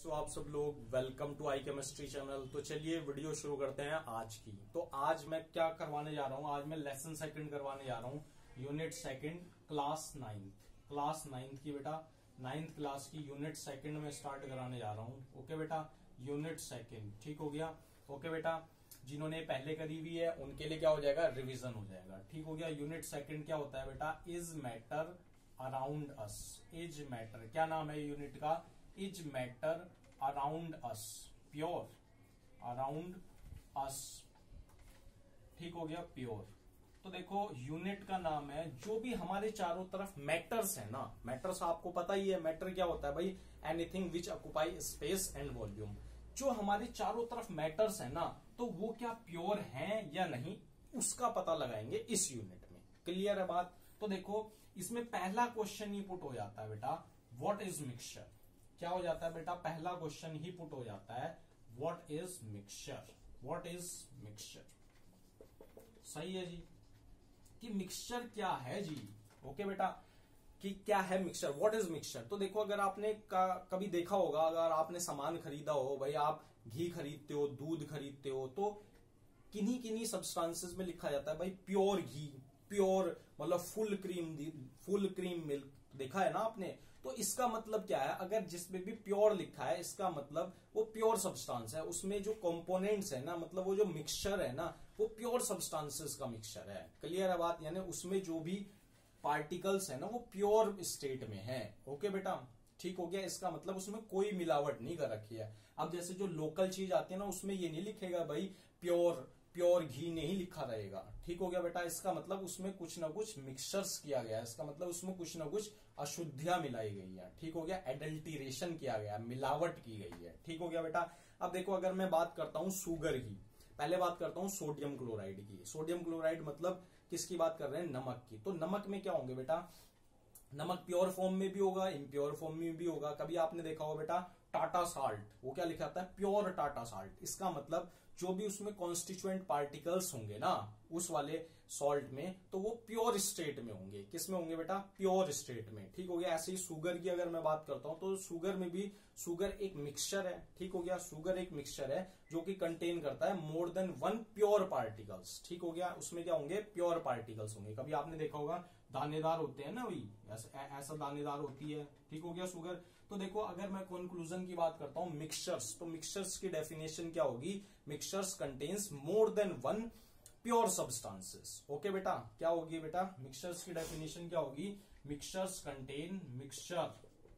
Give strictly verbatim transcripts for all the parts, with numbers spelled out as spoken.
तो आप सब लोग welcome to I chemistry channel. तो चलिए वीडियो शुरू करते हैं आज की। तो आज मैं क्या करवाने जा रहा हूं, आज मैं लेसन सेकंड करवाने जा रहा हूं, unit second, class ninth class ninth की बेटा नाइन्थ क्लास की यूनिट सेकंड में स्टार्ट कराने जा रहा हूं। ओके बेटा, यूनिट सेकंड ठीक हो गया। ओके बेटा, जिन्होंने पहले करी हुई है उनके लिए क्या हो जाएगा, रिवीजन हो जाएगा। ठीक हो गया। यूनिट सेकंड क्या होता है बेटा, is matter around us. Is matter क्या नाम है यूनिट का, is matter around us, pure around us. ठीक हो गया, प्योर। तो देखो यूनिट का नाम है जो भी हमारे चारों तरफ मैटर्स है ना, मैटर्स आपको पता ही है। मैटर क्या होता है भाई, anything which occupy space and volume. जो हमारे चारों तरफ मैटर्स है ना, तो वो क्या प्योर हैं या नहीं, उसका पता लगाएंगे इस यूनिट में। क्लियर है बात। तो देखो इसमें पहला क्वेश्चन ही पुट हो जाता है बेटा, व्हाट इज मिक्सचर। क्या हो जाता है बेटा, पहला क्वेश्चन ही पुट हो जाता है, what is mixture. What is mixture. सही है जी, कि मिक्सचर क्या है जी। ओके बेटा, कि क्या है मिक्सचर, व्हाट इज मिक्सचर। तो देखो अगर आपने कभी देखा होगा, अगर आपने सामान खरीदा हो, भाई आप घी खरीदते हो, दूध खरीदते हो, तो किन्हीं किन्हीं सब्सटेंसेस में लिखा जाता है भाई प्योर घी, प्योर मतलब full cream, full cream milk. देखा है ना आपने। तो इसका मतलब क्या है, अगर जिसमें भी प्योर लिखा है इसका मतलब वो प्योर सब्सटेंस है। उसमें जो कंपोनेंट्स है ना, मतलब वो जो मिक्सचर है ना, वो प्योर सब्सटेंसेस का मिक्सचर है। क्लियर है बात। यानी उसमें जो भी पार्टिकल्स है ना, वो प्योर स्टेट में है। ओके बेटा, ठीक हो गया। इसका मतलब उसमें कोई मिलावट नहीं कर रखी है। अब जैसे जो लोकल चीज आती है ना, उसमें ये नहीं लिखेगा भाई प्योर प्योर घी, नहीं लिखा रहेगा। ठीक हो गया बेटा। इसका मतलब उसमें कुछ ना कुछ मिक्सचर्स किया गया है। इसका मतलब उसमें कुछ ना कुछ अशुद्धियां मिलाई गई है। ठीक हो गया, एडल्टीरेशन किया गया, मिलावट की गई है। ठीक हो गया बेटा। अब देखो अगर मैं बात करता हूं शुगर की, पहले बात करता हूं सोडियम क्लोराइड की। सोडियम क्लोराइड मतलब किसकी बात कर रहे हैं, नमक की। तो नमक में क्या होंगे बेटा, नमक प्योर फॉर्म में भी होगा, इम्प्योर फॉर्म में भी होगा। कभी आपने देखा होगा बेटा टाटा साल्ट, वो क्या लिखा आता है, प्योर टाटा साल्ट। इसका मतलब जो भी उसमें कॉन्स्टिट्यूएंट पार्टिकल्स होंगे ना उस वाले सॉल्ट में, तो वो प्योर स्टेट में होंगे। किस में होंगे बेटा, प्योर स्टेट में। ठीक हो गया। ऐसे ही शुगर की अगर मैं बात करता हूं, तो शुगर में भी, शुगर एक मिक्सचर है। ठीक हो गया, शुगर एक मिक्सचर है जो कि कंटेन करता है more than one pure particles. ठीक हो गया, उसमें क्या होंगे, प्योर पार्टिकल्स होंगे। कभी आपने देखा होगा दानेदार होते हैं ना, वही ऐसा, ऐसा दानेदार होती है। ठीक हो गया शुगर। तो देखो अगर मैं कंक्लूजन की बात करता हूं मिक्सचर्स, तो मिक्सचर्स की डेफिनेशन क्या होगी, mixtures contains more than one pure substances. Okay बेटा, क्या होगी बेटा, मिक्सचर्स की डेफिनेशन क्या होगी, mixtures contain, mixture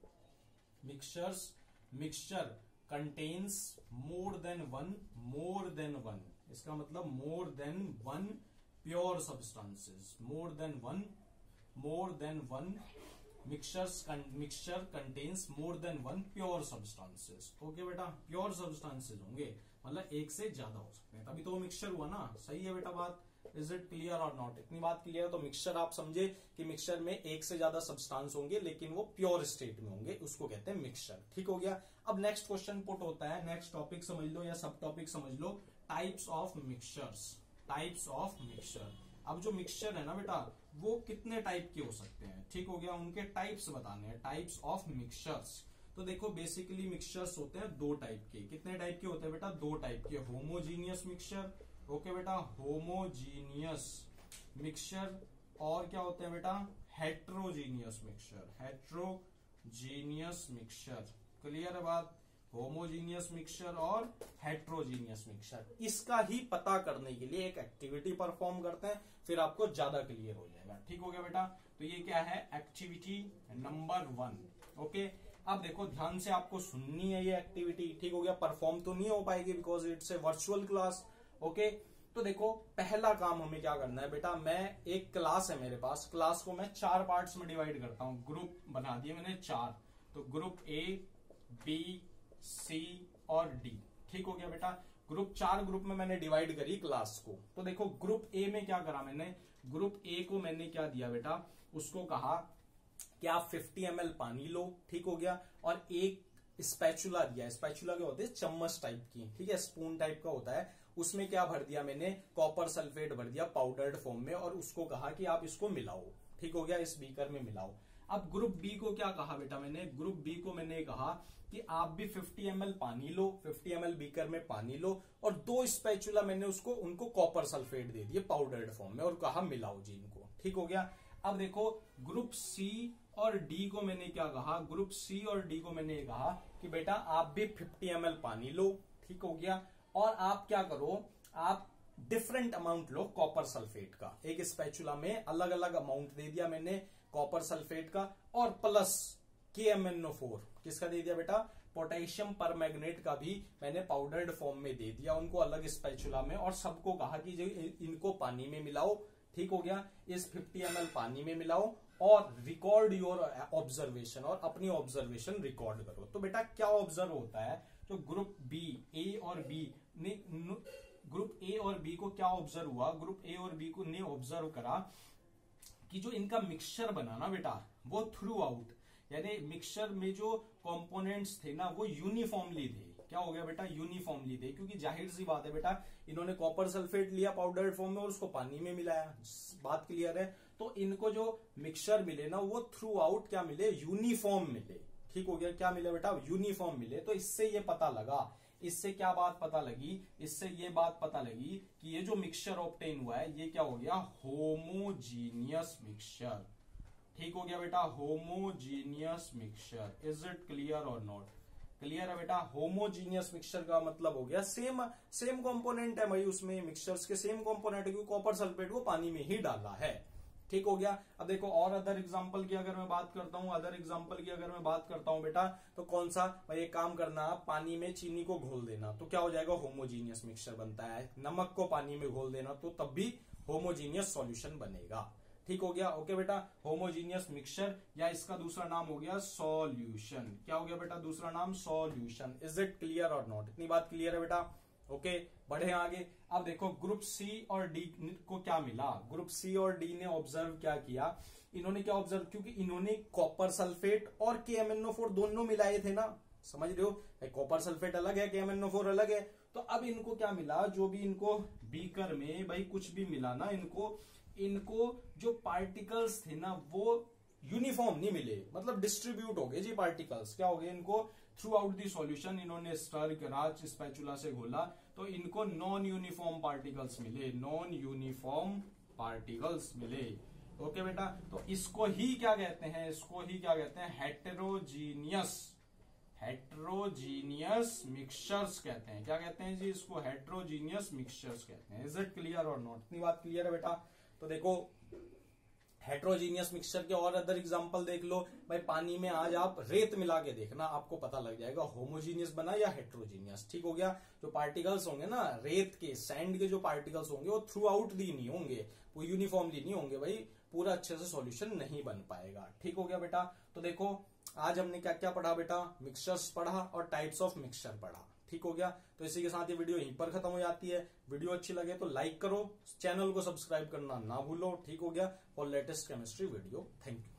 mixtures mixture contains more than one, more than one. इसका मतलब more than one pure substances, more than one, more than one mixtures mixture contains more than one pure substances. Okay बेटा, pure substances होंगे, मतलब एक से ज्यादा हो सकते हैं, तभी तो वो मिक्सचर हुआ ना। सही है बेटा बात। इज इट क्लियर और नॉट। इतनी बात क्लियर है तो मिक्सचर आप समझे कि मिक्सचर में एक से ज्यादा सब्सटेंस होंगे लेकिन वो प्योर स्टेट में होंगे, उसको कहते हैं मिक्सचर। ठीक हो गया। अब नेक्स्ट क्वेश्चन पुट होता है, नेक्स्ट टॉपिक समझ लो या सब टॉपिक समझ लो, types of mixtures. Types of mixture. अब जो मिक्सचर है ना बेटा, वो कितने टाइप के हो सकते हैं। ठीक हो गया, उनके टाइप्स बताने हैं, टाइप्स ऑफ मिक्सचर्स। तो देखो बेसिकली मिक्सचर्स होते हैं दो टाइप के। कितने टाइप के होते हैं बेटा, दो टाइप के। होमोजीनियस मिक्सचर, ओके बेटा, होमोजीनियस मिक्सचर, और क्या होते हैं बेटा, heterogeneous mixture, heterogeneous mixture. Clear है बात। होमोजीनियस मिक्सचर और हेट्रोजीनियस मिक्सचर। इसका ही पता करने के लिए एक एक्टिविटी परफॉर्म करते हैं, फिर आपको ज्यादा क्लियर हो जाएगा। ठीक हो गया बेटा। तो ये क्या है, एक्टिविटी नंबर वन। ओके, अब देखो ध्यान से आपको सुननी है ये एक्टिविटी। ठीक हो गया, परफॉर्म तो नहीं हो पाएगी because it's a virtual class. Okay, तो देखो पहला काम हमें क्या करना है बेटा, मैं एक क्लास है मेरे पास, क्लास को मैं चार पार्ट्स में डिवाइड करता हूं। ग्रुप बना दिए मैंने चार, तो ग्रुप ए, बी, सी और डी। ठीक हो गया बेटा। ग्रुप चार ग्रुप में मैंने डिवाइड करी क्लास को। तो देखो ग्रुप ए में क्या करा मैंने, ग्रुप ए को मैंने क्या दिया बेटा, उसको कहा कि आप फिफ्टी एम एल पानी लो। ठीक हो गया, और एक स्पैचुला दिया। स्पैचुला क्या होते हैं, चम्मच टाइप की, ठीक है, स्पून टाइप का होता है। उसमें क्या भर दिया मैंने, कॉपर सल्फेट भर दिया पाउडर्ड फॉर्म में, और उसको कहा कि आप इसको मिलाओ। ठीक हो गया, इस बीकर में मिलाओ। अब ग्रुप बी को क्या कहा बेटा मैंने, ग्रुप बी को मैंने कहा कि आप भी फिफ्टी एम एल पानी लो, फिफ्टी एम एल बीकर में पानी लो और दो स्पैचुला मैंने उसको उनको कॉपर सल्फेट दे दिए पाउडर्ड फॉर्म में और कहा मिलाओ जी इनको। ठीक हो गया। अब देखो ग्रुप सी और डी को मैंने क्या कहा, ग्रुप सी और डी को मैंने कहा कि बेटा आप भी फिफ्टी एम एल पानी लो। ठीक हो गया। और आप क्या करो, आप डिफरेंट अमाउंट लो कॉपर सल्फेट का, एक स्पैचुला में अलग अलग अमाउंट दे दिया मैंने कॉपर सल्फेट का और प्लस के एम एन ओ फोर किसका दे दिया बेटा, पोटेशियम परमैंगनेट का भी मैंने पाउडर्ड फॉर्म में दे दिया उनको अलग स्पैचुला में और सबको कहा कि जो इनको पानी में मिलाओ। ठीक हो गया। इस फिफ्टी एम एल पानी में मिलाओ और रिकॉर्ड योर ऑब्जर्वेशन, और अपनी ऑब्जर्वेशन रिकॉर्ड करो। तो बेटा क्या ऑब्जर्व होता है, जो ग्रुप बी ए और बी ने, ग्रुप ए और बी को क्या ऑब्जर्व हुआ, ग्रुप ए और बी को ने ऑब्जर्व करा कि जो इनका मिक्सचर बना ना बेटा वो थ्रू आउट, यानी मिक्सचर में जो कंपोनेंट्स थे ना वो यूनिफॉर्मली थे। क्या हो गया बेटा, यूनिफॉर्मली थे, क्योंकि जाहिर सी बात है बेटा इन्होंने कॉपर सल्फेट लिया पाउडर्ड फॉर्म में और उसको पानी में मिलाया। बात क्लियर है। तो इनको जो मिक्सचर मिले ना वो थ्रू आउट क्या मिले, यूनिफॉर्म मिले। ठीक हो गया। क्या मिले बेटा, यूनिफॉर्म मिले। तो इससे ये पता लगा, इससे क्या बात पता लगी, इससे ये बात पता लगी कि ये जो मिक्सचर ऑब्टेन हुआ है ये क्या हो गया, होमोजीनियस मिक्सचर। ठीक हो गया बेटा, homogeneous mixture. Is it clear और नॉट क्लियर है बेटा। होमोजीनियस मिक्सचर का मतलब हो गया सेम सेम कंपोनेंट है भाई, उसमें मिक्सचर्स के सेम कंपोनेंट है, क्योंकि कॉपर सल्फेट को पानी में ही डाला है। ठीक हो गया। अब देखो और अदर एग्जांपल की अगर मैं बात करता हूं, अदर एग्जांपल की अगर मैं बात करता हूं बेटा, तो कौन सा भाई, एक काम करना, पानी में चीनी को घोल देना तो क्या हो जाएगा, होमोजीनियस मिक्सचर बनता है। नमक को पानी में घोल देना तो तब भी होमोजीनियस सॉल्यूशन बनेगा। ठीक हो गया। ओके बेटा, होमोजीनियस मिक्सचर या इसका दूसरा नाम हो गया सॉल्यूशन। क्या हो गया बेटा, दूसरा नाम सॉल्यूशन। इज इट क्लियर और नॉट, इतनी बात क्लियर है बेटा। ओके okay, बढ़े आगे। अब देखो ग्रुप सी और डी को क्या मिला, ग्रुप सी और डी ने ऑब्जर्व क्या किया, इन्होंने क्या ऑब्जर्व, क्योंकि इन्होंने कॉपर सल्फेट और के एम एन ओ फोर दोनों मिलाए थे ना, समझ रहे हो, कॉपर सल्फेट अलग है के एम एन ओ फोर अलग है। तो अब इनको क्या मिला, जो भी इनको बीकर में भाई कुछ भी मिला ना, इनको इनको जो पार्टिकल्स थे ना वो यूनिफॉर्म नहीं मिले, मतलब डिस्ट्रीब्यूट हो गए जी पार्टिकल्स। क्या हो गए, इनको थ्रू आउट दी सॉल्यूशन इन्होंने स्टर करा, स्पैचुला से घोला तो इनको नॉन यूनिफॉर्म पार्टिकल्स मिले, नॉन यूनिफॉर्म पार्टिकल्स मिले। ओके बेटा, तो इसको ही क्या कहते हैं, इसको ही क्या कहते हैं, हेटेरोजीनियस हेटेरोजीनियस मिक्सचर्स कहते हैं। क्या कहते हैं जी, इसको हेटेरोजीनियस मिक्सचर्स कहते हैं। इज इट क्लियर और नॉट, इतनी बात क्लियर है बेटा। तो देखो हेट्रोजीनियस मिक्सचर के और अदर एग्जांपल देख लो भाई, पानी में आज आप रेत मिला के देखना, आपको पता लग जाएगा होमोजीनियस बना या हेट्रोजीनियस। ठीक हो गया। जो पार्टिकल्स होंगे ना रेत के, सैंड के जो पार्टिकल्स होंगे वो थ्रू आउट दी नहीं होंगे, वो यूनिफॉर्मली नहीं होंगे भाई, पूरा अच्छे से सॉल्यूशन नहीं बन पाएगा। ठीक हो गया बेटा। तो देखो आज हमने क्या क्या पढ़ा बेटा, मिक्सचर्स पढ़ा और टाइप्स ऑफ मिक्सचर पढ़ा। ठीक हो गया। तो इसी के साथ ये वीडियो यहीं पर खत्म हो जाती है। वीडियो अच्छी लगे तो लाइक करो, चैनल को सब्सक्राइब करना ना भूलो। ठीक हो गया। For latest chemistry video, thank you.